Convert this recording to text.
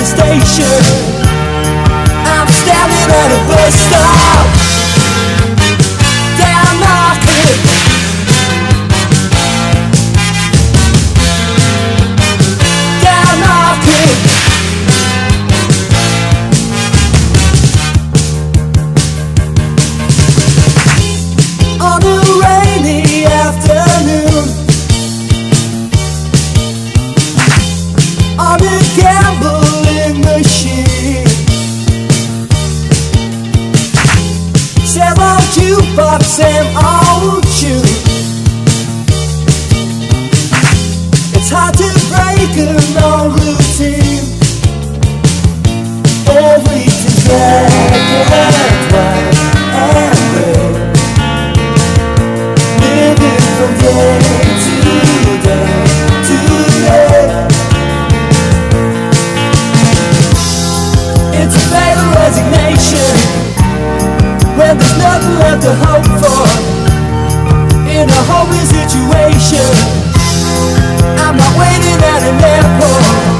the station. I'm standing at a bus stop. Downmarket. Downmarket. On a rainy afternoon, on a gambling machine, several jukebox and old tunes. It's hard to break a long routine. Everything's black and white and gray, living from day to day to day. It's a fatal resignation when there's nothing left to hope for. In a hopeless situation, I'm not waiting at an airport.